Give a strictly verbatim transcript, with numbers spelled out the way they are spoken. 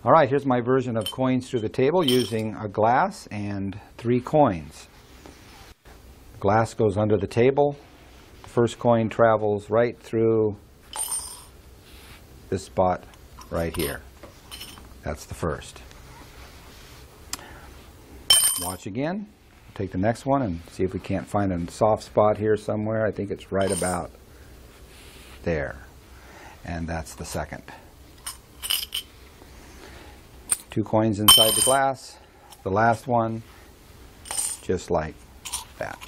All right, here's my version of coins through the table using a glass and three coins. The glass goes under the table. The first coin travels right through this spot right here. That's the first. Watch again. Take the next one and see if we can't find a soft spot here somewhere. I think it's right about there. And that's the second. Two coins inside the glass. The last one, just like that.